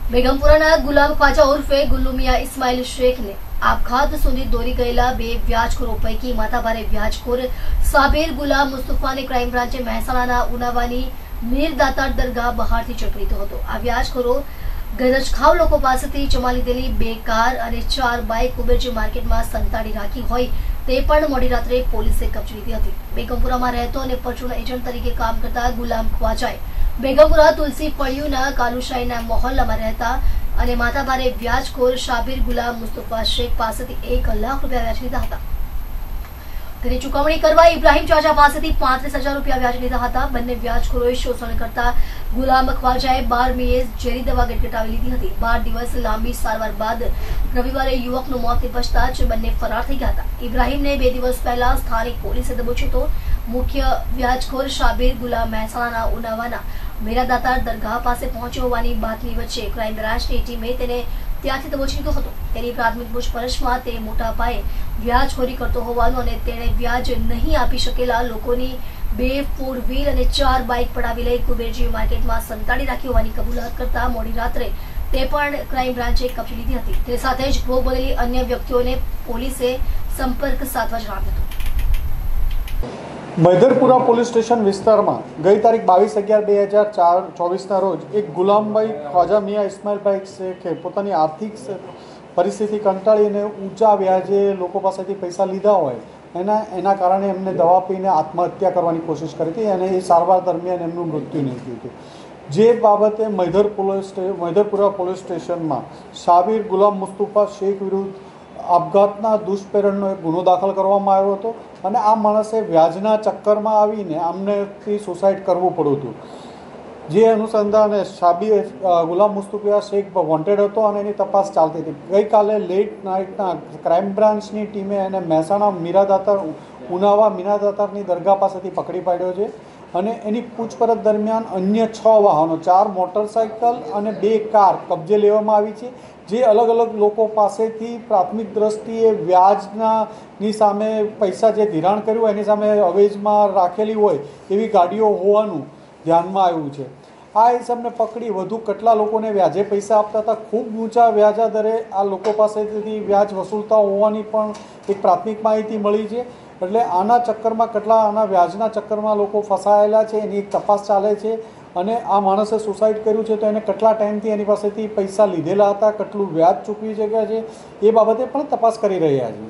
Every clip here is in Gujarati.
બેગમપુરાના ગુલામ ખ્વાજા ઉર્ફે ગુલ્લુ મિયા ઇસ્માઇલ શેખને આપઘાત સુધી દોરી ગયેલા બે વ્યાજખોરો પૈકી માથાભારે વ્યાજખોર સાબિર ગુલામ મુસ્તફાને ક્રાઇમ બ્રાન્ચે મહેસાણાના ઉનાવાની મીર દાતાર દરગાહ બહારથી ઝડપી લીધો હતો। આ વ્યાજખોરો ગરજખાવ લોકો પાસેથી જમા લીધેલી 2 કાર અને 4 બાઇક કુબેરજી માર્કેટમાં સંતાડી રાખી હોય તે પણ મોડી રાત્રે પોલીસે કબજે લીધી હતી। બેગમપુરામાં રહેતો અને પરચુરણ એજન્ટ તરીકે કામ કરતા ગુલામ ખ્વાજાએ બેગમપુરા તુલસી ફળિયુના કાલુશાહીના મહોલ્લામાં રહેતા અને માથાભારે વ્યાજખોર સાબિર ગુલામ મુસ્તફા શેખ પાસેથી 1 લાખ રૂપિયા વ્યાજ લીધા હતા। તેની ચૂકવણી કરવા ઇબ્રાહીમ ચાચા પાસેથી 35,000 રૂપિયા વ્યાજ લીધા હતા। બંને વ્યાજખોરોએ શોષણ કરતા ગુલામ ખ્વાજાએ 12 મીએ ઝેરી દવા ગટગટાવી લીધી હતી। 12 દિવસ લાંબી સારવાર બાદ રવિવારે યુવકનું મોત નિપજતા જ બંને ફરાર થઈ ગયા હતા। ઇબ્રાહીમને 2 દિવસ પહેલા સ્થાનિક પોલીસે દબોચ્યો હતો। મુખ્ય વ્યાજખોર સાબિર ગુલામ મહેસાણાના ઉનાવાના મીરાદાતાર દરગાહ પાસે પહોંચ્યો હોવાની બાતમી વચ્ચે ક્રાઇમ બ્રાન્ચની ટીમે તેને ત્યાંથી દબોચી લીધો હતો। તેની પ્રાથમિક પૂછપરછમાં તે મોટા પાયે વ્યાજખોરી કરતો હોવાનું અને તેણે વ્યાજ નહીં આપી શકેલા લોકોની 2 4 વ્હીલ અને 4 બાઇક પડાવી લઈ કુબેરજી માર્કેટમાં સંતાડી રાખી હોવાની કબૂલાત કરતા મોડી રાત્રે તે પણ ક્રાઇમ બ્રાન્ચે કબજે લીધી હતી। તે સાથે જ ભોગ બનેલી અન્ય વ્યક્તિઓને પોલીસે સંપર્ક સાધવા જણાવ્યું હતું। મૈદરપુરા પોલીસ સ્ટેશન વિસ્તારમાં ગઈ તારીખ 22/11/2024ના રોજ એક ગુલામભાઈ ખ્વાજા મિયા ઇસ્માઇલભાઈ શેખે પોતાની આર્થિક પરિસ્થિતિ કંટાળીને ઊંચા વ્યાજે લોકો પાસેથી પૈસા લીધા હોય એના કારણે એમને દવા પીને આત્મહત્યા કરવાની કોશિશ કરી હતી અને એ સારવાર દરમિયાન એમનું મૃત્યુ નીપજ્યું હતું। જે બાબતે મૈદરપુરા પોલીસ સ્ટેશનમાં સાબિર ગુલામ મુસ્તફા શેખ વિરુદ્ધ આપઘાતના દુષ્પ્રેરણનો એક ગુનો દાખલ કરવામાં આવ્યો હતો અને આ માણસે વ્યાજના ચક્કરમાં આવીને આમનેથી સુસાઇડ કરવું પડ્યું હતું। જે અનુસંધાને સાબિર ગુલામ મુસ્તફા શેખ વોન્ટેડ હતો અને એની તપાસ ચાલતી હતી। ગઈકાલે લેટ નાઇટના ક્રાઇમ બ્રાન્ચની ટીમે એને મહેસાણા મીરાદાતાર ઉનાવા મીરાદાતારની દરગાહ પાસેથી પકડી પાડ્યો છે અને એની પૂછપરછ દરમિયાન અન્ય 6 વાહનો 4 મોટરસાઇકલ અને 2 કાર કબજે લેવામાં આવી છે। જે અલગ અલગ લોકો પાસેથી પ્રાથમિક દ્રષ્ટિએ વ્યાજની સામે પૈસા જે ધિરાણ કર્યું એની સામે અવેજમાં રાખેલી હોય એવી ગાડીઓ હોવાનું ધ્યાનમાં આવ્યું છે। આ હિસાબને પકડી વધુ કેટલા લોકોને વ્યાજે પૈસા આપતા હતા, ખૂબ ઊંચા વ્યાજા દરે આ લોકો પાસેથી વ્યાજ વસૂલતા હોવાની પણ એક પ્રાથમિક માહિતી મળી છે। એટલે આના ચક્કરમાં આના વ્યાજના ચક્કરમાં લોકો ફસાયેલા છે એની એક તપાસ ચાલે છે અને આ માણસે સુસાઇડ કર્યું છે તો એને કેટલા ટાઈમથી એની પાસેથી પૈસા લીધેલા હતા, કેટલું વ્યાજ ચૂકવી શક્યા છે એ બાબતે પણ તપાસ કરી રહ્યા છે।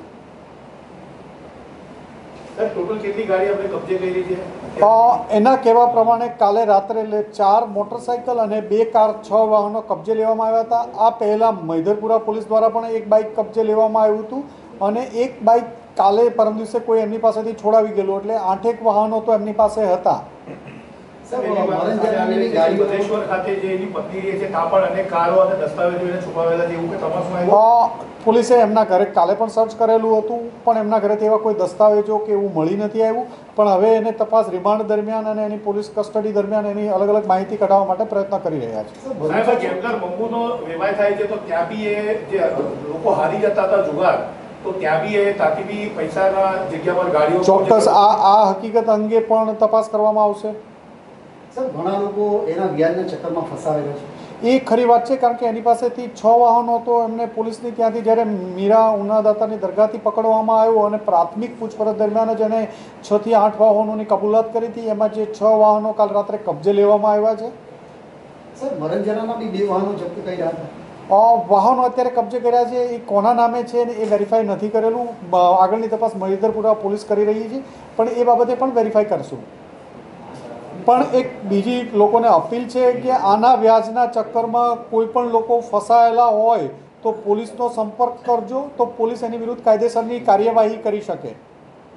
ટોટલ કેટલી ગાડી આપણે કબજે કરી છે? એના કહેવા પ્રમાણે કાલે રાત્રે 4 મોટરસાઇકલ અને 2 કાર 6 વાહનો કબજે લેવામાં આવ્યા હતા। આ પહેલાં મૈદરપુરા પોલીસ દ્વારા પણ એક બાઇક કબજે લેવામાં આવ્યું હતું અને એક બાઇક કાલે પરમ દિવસે કોઈ એમની પાસેથી છોડાવી ગયેલું એટલે 8 વાહનો તો એમની પાસે હતા। પોલીસે એમના ઘરે કાલે પણ સર્ચ કરેલું હતું પણ એમના ઘરેથી એવા કોઈ દસ્તાવેજો કે એવું મળી નથી આવ્યું। પણ હવે એને તપાસ રિમાન્ડ દરમિયાન અને એની પોલીસ કસ્ટડી દરમિયાન એની અલગ અલગ માહિતી કઢાવવા માટે પ્રયત્ન કરી રહ્યા છે। ચોક્કસ આ હકીકત અંગે પણ તપાસ કરવામાં આવશે। ઘણા લોકો એના વ્યાજના ચક્કરમાં ફસાયેલા છે એ ખરી વાત છે કારણ કે એની પાસેથી 6 વાહનો તો એમને પોલીસની ત્યાંથી જ્યારે મીરા ઉનાદાતાની દરગાહથી પકડવામાં આવ્યો અને પ્રાથમિક પૂછપરછ દરમિયાન જ એને 6 થી 8 વાહનોની કબૂલાત કરી હતી। એમાં જે 6 વાહનો કાલ રાત્રે કબજે લેવામાં આવ્યા છે। સર મરંજાનામાં બી 2 વાહનો જપ્ત કર્યા હતા। વાહનો અત્યારે કબજે કર્યા છે એ કોના નામે છે એ વેરીફાઈ નથી કરેલું। આગળની તપાસ મૈદરપુરા પોલીસ કરી રહી છે પણ એ બાબતે પણ વેરીફાઈ કરશું। પણ એક બીજી લોકોને અપીલ છે કે આના વ્યાજના ચક્કરમાં કોઈ પણ લોકો ફસાયેલા હોય તો પોલીસનો સંપર્ક કરજો તો પોલીસ એની વિરુદ્ધ કાયદેસરની કાર્યવાહી કરી શકે।